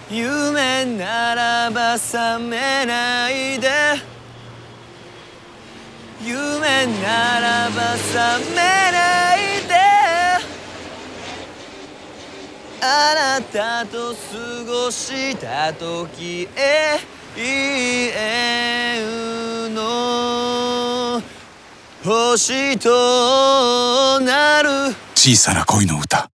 夢ならば覚めないで夢ならば覚めないであなたと過ごした時へ永遠の星となる小さな恋の歌。